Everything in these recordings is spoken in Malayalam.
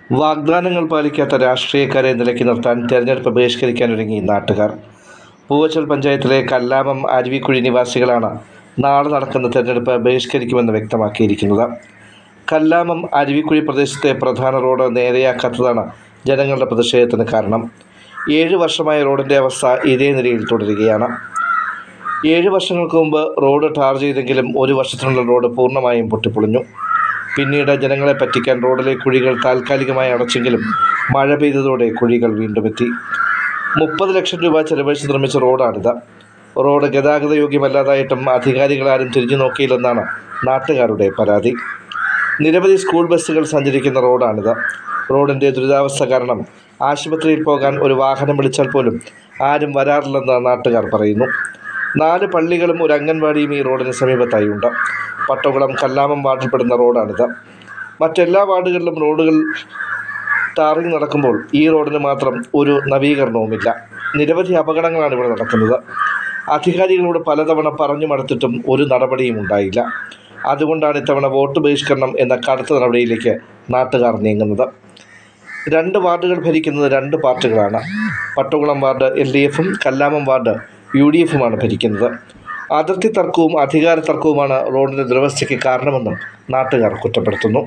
വാഗ്ദാനങ്ങൾ പാലിക്കാത്ത രാഷ്ട്രീയക്കാരെ നിലയ്ക്ക് നിർത്താൻ തെരഞ്ഞെടുപ്പ് ബഹിഷ്കരിക്കാനൊരുങ്ങി നാട്ടുകാർ. പൂവച്ചൽ പഞ്ചായത്തിലെ കല്ലാമം അരുവിക്കുഴി നിവാസികളാണ് നാളെ നടക്കുന്ന തെരഞ്ഞെടുപ്പ് ബഹിഷ്കരിക്കുമെന്ന് വ്യക്തമാക്കിയിരിക്കുന്നത്. കല്ലാമം അരുവിക്കുഴി പ്രദേശത്തെ പ്രധാന റോഡ് നേരെയാക്കാത്തതാണ് ജനങ്ങളുടെ പ്രതിഷേധത്തിന് കാരണം. 7 വർഷമായ റോഡിൻ്റെ അവസ്ഥ ഇതേ നിലയിൽ തുടരുകയാണ്. 7 വർഷങ്ങൾക്ക് മുമ്പ് റോഡ് ടാർ ചെയ്തെങ്കിലും 1 വർഷത്തിനുള്ളിൽ റോഡ് പൂർണ്ണമായും പൊട്ടിപ്പൊളിഞ്ഞു. പിന്നീട് ജനങ്ങളെ പറ്റിക്കാൻ റോഡിലെ കുഴികൾ താൽക്കാലികമായി അടച്ചെങ്കിലും മഴ പെയ്തതോടെ കുഴികൾ വീണ്ടും എത്തി. 30 ലക്ഷം രൂപ ചെലവഴിച്ച് നിർമ്മിച്ച റോഡാണിത്. റോഡ് ഗതാഗത യോഗ്യമല്ലാതായിട്ടും അധികാരികളാരും തിരിഞ്ഞു നോക്കിയില്ലെന്നാണ് നാട്ടുകാരുടെ പരാതി. നിരവധി സ്കൂൾ ബസ്സുകൾ സഞ്ചരിക്കുന്ന റോഡാണിത്. റോഡിൻ്റെ ദുരിതാവസ്ഥ കാരണം ആശുപത്രിയിൽ പോകാൻ ഒരു വാഹനം വിളിച്ചാൽ പോലും ആരും വരാറില്ലെന്ന് നാട്ടുകാർ പറയുന്നു. 4 പള്ളികളും ഒരു അംഗൻവാടിയും ഈ റോഡിന് സമീപത്തായി ഉണ്ട്. പട്ടകുളം കല്ലാമം വാർഡിൽപ്പെടുന്ന റോഡാണിത്. മറ്റെല്ലാ വാർഡുകളിലും റോഡുകൾ ടാറിങ് നടക്കുമ്പോൾ ഈ റോഡിന് മാത്രം ഒരു നവീകരണവുമില്ല. നിരവധി അപകടങ്ങളാണ് ഇവിടെ നടക്കുന്നത്. അധികാരികളോട് പലതവണ പറഞ്ഞു മടുത്തിട്ടും ഒരു നടപടിയും ഉണ്ടായില്ല. അതുകൊണ്ടാണ് ഇത്തവണ വോട്ട് ബഹിഷ്കരണം എന്ന കടുത്ത നടപടിയിലേക്ക് നാട്ടുകാർ നീങ്ങുന്നത്. 2 വാർഡുകൾ ഭരിക്കുന്നത് 2 പാർട്ടികളാണ്. പട്ടകുളം വാർഡ് LDFും കല്ലാമം വാർഡ് UDFുമാണ് ഭരിക്കുന്നത്. അതിർത്തി തർക്കവും അധികാര തർക്കവുമാണ് റോഡിൻ്റെ ദുരവസ്ഥയ്ക്ക് കാരണമെന്നും നാട്ടുകാർ കുറ്റപ്പെടുത്തുന്നു.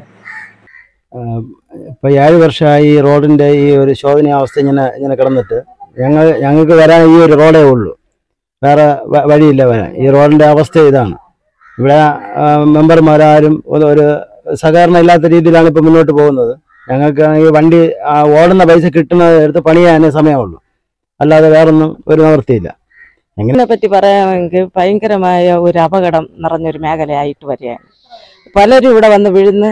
ഇപ്പോൾ 7 വർഷമായി ഈ റോഡിൻ്റെ ഈ ഒരു ശോധനീയാവസ്ഥ ഇങ്ങനെ കിടന്നിട്ട് ഞങ്ങൾക്ക് വരാൻ ഈ ഒരു റോഡേ ഉള്ളൂ, വേറെ വഴിയില്ല വരാൻ. ഈ റോഡിൻ്റെ അവസ്ഥ ഇതാണ്. ഇവിടെ മെമ്പർമാരാരും ഒരു സഹകരണം ഇല്ലാത്ത രീതിയിലാണ് ഇപ്പോൾ മുന്നോട്ട് പോകുന്നത്. ഞങ്ങൾക്ക് ഈ വണ്ടി ഓടുന്ന പൈസ കിട്ടുന്നത് എടുത്ത് പണിയാനേ സമയമുള്ളൂ, അല്ലാതെ വേറൊന്നും ഒരു നിവൃത്തിയില്ല. ഇതിനെ പറ്റി പറയാമെങ്കിൽ ഭയങ്കരമായ ഒരു അപകടം നിറഞ്ഞൊരു മേഖലയായിട്ട് വരികയാണ്. പലരും ഇവിടെ വന്ന് വീഴുന്ന്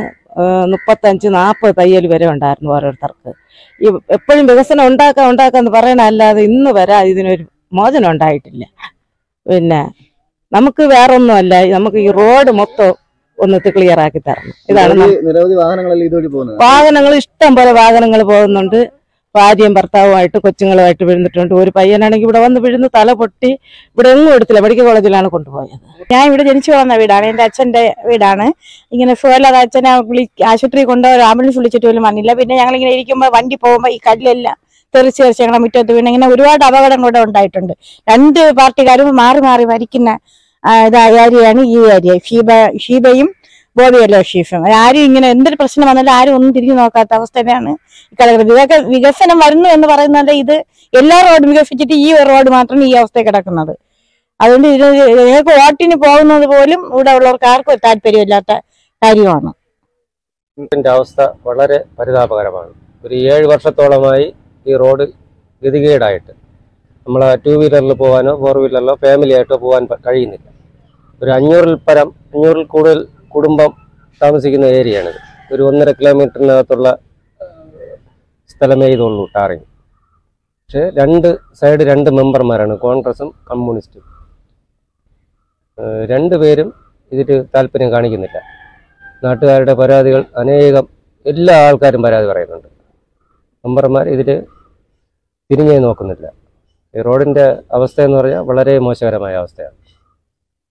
35-40 തയ്യൽ വരെ ഉണ്ടായിരുന്നു ഓരോരുത്തർക്ക്. ഈ എപ്പോഴും വികസനം ഉണ്ടാക്കാന്ന് പറയണല്ലാതെ ഇന്ന് വരെ ഇതിനൊരു മോചനം ഉണ്ടായിട്ടില്ല. പിന്നെ നമുക്ക് വേറൊന്നുമല്ല, നമുക്ക് ഈ റോഡ് മൊത്തം ഒന്ന് ക്ലിയർ ആക്കി തരണം. ഇതാണ് നിരവധി വാഹനങ്ങളല്ലേ ഇതുവഴി പോകുന്നത്. വാഹനങ്ങൾ ഇഷ്ടം പോലെ വാഹനങ്ങൾ പോകുന്നുണ്ട്. ഭാര്യയും ഭർത്താവുമായിട്ട് കൊച്ചുങ്ങളുമായിട്ട് വീഴുന്നിട്ടുണ്ട്. ഒരു പയ്യനാണെങ്കിൽ ഇവിടെ വന്ന് വീഴുന്നു, തല പൊട്ടി. ഇവിടെ എങ്ങും എടുത്തില്ല, മെഡിക്കൽ കോളേജിലാണ് കൊണ്ടുപോയത്. ഞാൻ ഇവിടെ ജനിച്ചു വളർന്ന വീടാണ്, എൻ്റെ അച്ഛൻ്റെ വീടാണ്. ഇങ്ങനെ സുഖമില്ലാതെ അച്ഛനെ ആശുപത്രി കൊണ്ടുപോയി ആംബുലൻസ് വിളിച്ചിട്ട് പോലും വന്നില്ല. പിന്നെ ഞങ്ങളിങ്ങനെ ഇരിക്കുമ്പോൾ വണ്ടി പോകുമ്പോൾ ഈ കല്ലെല്ലാം തെറിച്ച് ഞങ്ങളുടെ മുറ്റത്ത് വീണ് ഇങ്ങനെ ഒരുപാട് അപകടം കൂടെ ഉണ്ടായിട്ടുണ്ട്. 2 പാർട്ടിക്കാരും മാറി മാറി ഭരിക്കുന്ന ഏരിയയാണ് ഈ ഏരിയ. ഷീബയും ബോബിയല്ലോ ഷീഫും. ആരും ഇങ്ങനെ എന്തൊരു പ്രശ്നം വന്നാലും ആരും ഒന്നും തിരിഞ്ഞു നോക്കാത്ത അവസ്ഥയിലാണ് കിടക്കുന്നത്. ഇതൊക്കെ വികസനം വരുന്നു എന്ന് പറയുന്നത് ഇത് എല്ലാ റോഡും വികസിച്ചിട്ട് ഈ ഒരു റോഡ് മാത്രം ഈ അവസ്ഥയിൽ കിടക്കുന്നത്. അതുകൊണ്ട് ഞങ്ങൾക്ക് വോട്ടിന് പോകുന്നത് പോലും ഇവിടെ ഉള്ളവർക്ക് ആർക്കും ഒരു താല്പര്യമില്ലാത്ത കാര്യമാണ്. റോഡിന്റെ അവസ്ഥ വളരെ പരിതാപകരമാണ്. ഒരു 7 വർഷത്തോളമായി ഈ റോഡ് ഗതികേടായിട്ട് നമ്മൾ 2 വീലറിൽ പോകാനോ 4 വീലറിലോ ഫാമിലി ആയിട്ടോ പോകാൻ കഴിയുന്നില്ല. ഒരു 500-ൽ കൂടുതൽ കുടുംബം താമസിക്കുന്ന ഏരിയയാണിത്. ഒരു 1.5 കിലോമീറ്ററിനകത്തുള്ള സ്ഥലമേ ഇതുള്ളൂ ടാറിങ്. പക്ഷേ 2 സൈഡ് 2 മെമ്പർമാരാണ്, കോൺഗ്രസും കമ്മ്യൂണിസ്റ്റും. 2 പേരും ഇതിൽ താല്പര്യം കാണിക്കുന്നില്ല. നാട്ടുകാരുടെ പരാതികൾ എല്ലാ ആൾക്കാരും പരാതി പറയുന്നുണ്ട്. മെമ്പർമാർ ഇതിൽ തിരിഞ്ഞേ നോക്കുന്നില്ല. ഈ റോഡിൻ്റെ അവസ്ഥ എന്ന് പറഞ്ഞാൽ വളരെ മോശകരമായ അവസ്ഥയാണ്.